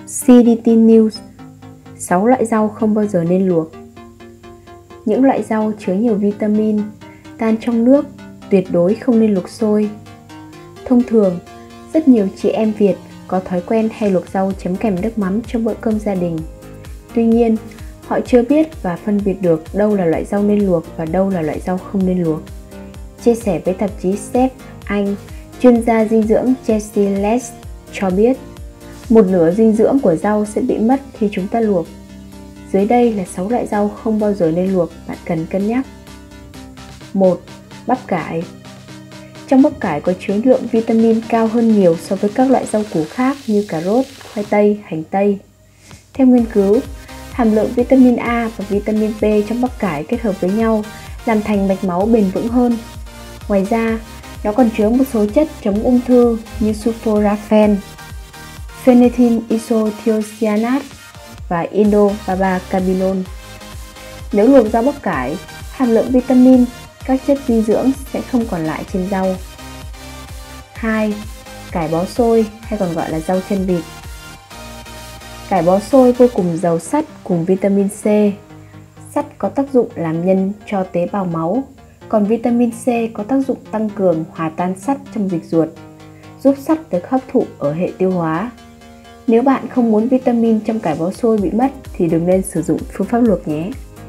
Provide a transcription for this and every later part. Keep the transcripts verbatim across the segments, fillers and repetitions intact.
xê đê tê News. sáu loại rau không bao giờ nên luộc. Những loại rau chứa nhiều vitamin, tan trong nước, tuyệt đối không nên luộc sôi. Thông thường, rất nhiều chị em Việt có thói quen hay luộc rau chấm kèm nước mắm trong bữa cơm gia đình. Tuy nhiên, họ chưa biết và phân biệt được đâu là loại rau nên luộc và đâu là loại rau không nên luộc. Chia sẻ với tạp chí Chef Anh, chuyên gia dinh dưỡng Jessie Les cho biết, một nửa dinh dưỡng của rau sẽ bị mất khi chúng ta luộc. Dưới đây là sáu loại rau không bao giờ nên luộc bạn cần cân nhắc. một. Bắp cải. Trong bắp cải có chứa lượng vitamin cao hơn nhiều so với các loại rau củ khác như cà rốt, khoai tây, hành tây. Theo nghiên cứu, hàm lượng vitamin A và vitamin B trong bắp cải kết hợp với nhau làm thành mạch máu bền vững hơn. Ngoài ra, nó còn chứa một số chất chống ung thư như sulforaphane, phenylethyl isothiocyanate và indobarbacabinol. Nếu luộc rau bắp cải, hàm lượng vitamin, các chất dinh dưỡng sẽ không còn lại trên rau. hai. Cải bó xôi hay còn gọi là rau chân vịt. Cải bó xôi vô cùng giàu sắt cùng vitamin C. Sắt có tác dụng làm nhân cho tế bào máu, còn vitamin C có tác dụng tăng cường hòa tan sắt trong dịch ruột, giúp sắt được hấp thụ ở hệ tiêu hóa. Nếu bạn không muốn vitamin trong cải bó xôi bị mất thì đừng nên sử dụng phương pháp luộc nhé.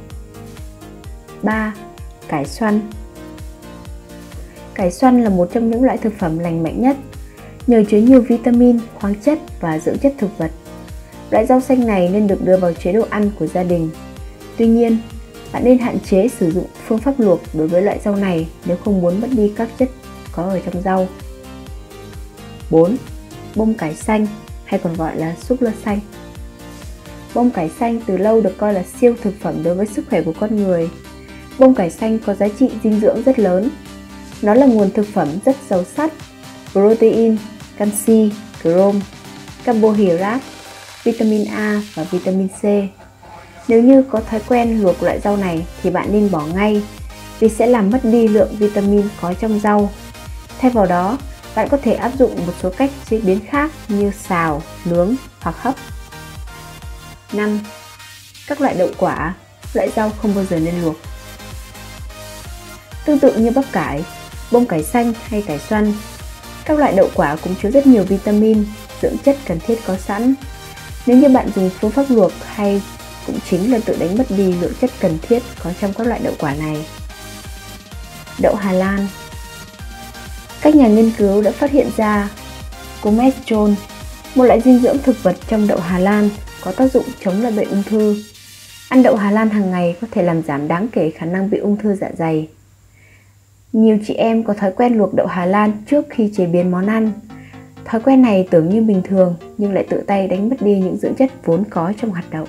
ba. Cải xoăn. Cải xoăn là một trong những loại thực phẩm lành mạnh nhất, nhờ chứa nhiều vitamin, khoáng chất và dưỡng chất thực vật. Loại rau xanh này nên được đưa vào chế độ ăn của gia đình. Tuy nhiên, bạn nên hạn chế sử dụng phương pháp luộc đối với loại rau này nếu không muốn mất đi các chất có ở trong rau. bốn. Bông cải xanh hay còn gọi là súp lơ xanh. Bông cải xanh từ lâu được coi là siêu thực phẩm đối với sức khỏe của con người. Bông cải xanh có giá trị dinh dưỡng rất lớn. Nó là nguồn thực phẩm rất giàu sắt, protein, canxi, chrome, carbohydrate, vitamin A và vitamin C. Nếu như có thói quen luộc loại rau này thì bạn nên bỏ ngay, vì sẽ làm mất đi lượng vitamin có trong rau. Thay vào đó, bạn có thể áp dụng một số cách chế biến khác như xào, nướng hoặc hấp. năm. Các loại đậu quả, loại rau không bao giờ nên luộc. Tương tự như bắp cải, bông cải xanh hay cải xoăn, các loại đậu quả cũng chứa rất nhiều vitamin, dưỡng chất cần thiết có sẵn. Nếu như bạn dùng phương pháp luộc hay cũng chính là tự đánh mất đi lượng chất cần thiết có trong các loại đậu quả này. Đậu Hà Lan. Các nhà nghiên cứu đã phát hiện ra comestrol, một loại dinh dưỡng thực vật trong đậu Hà Lan có tác dụng chống lại bệnh ung thư. Ăn đậu Hà Lan hàng ngày có thể làm giảm đáng kể khả năng bị ung thư dạ dày. Nhiều chị em có thói quen luộc đậu Hà Lan trước khi chế biến món ăn. Thói quen này tưởng như bình thường nhưng lại tự tay đánh mất đi những dưỡng chất vốn có trong hạt đậu.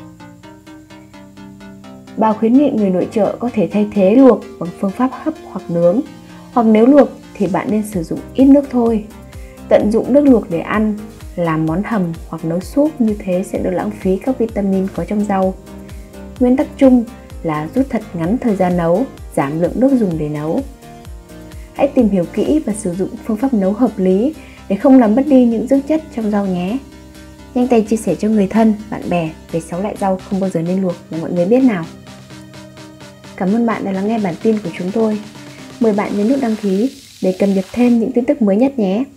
Bà khuyến nghị người nội trợ có thể thay thế luộc bằng phương pháp hấp hoặc nướng, hoặc nếu luộc thì bạn nên sử dụng ít nước thôi. Tận dụng nước luộc để ăn, làm món hầm hoặc nấu súp, như thế sẽ đỡ lãng phí các vitamin có trong rau. Nguyên tắc chung là rút thật ngắn thời gian nấu, giảm lượng nước dùng để nấu. Hãy tìm hiểu kỹ và sử dụng phương pháp nấu hợp lý để không làm mất đi những dưỡng chất trong rau nhé. Nhanh tay chia sẻ cho người thân, bạn bè về sáu loại rau không bao giờ nên luộc để mọi người biết nào. Cảm ơn bạn đã lắng nghe bản tin của chúng tôi. Mời bạn nhấn nút đăng ký để cập nhật thêm những tin tức mới nhất nhé.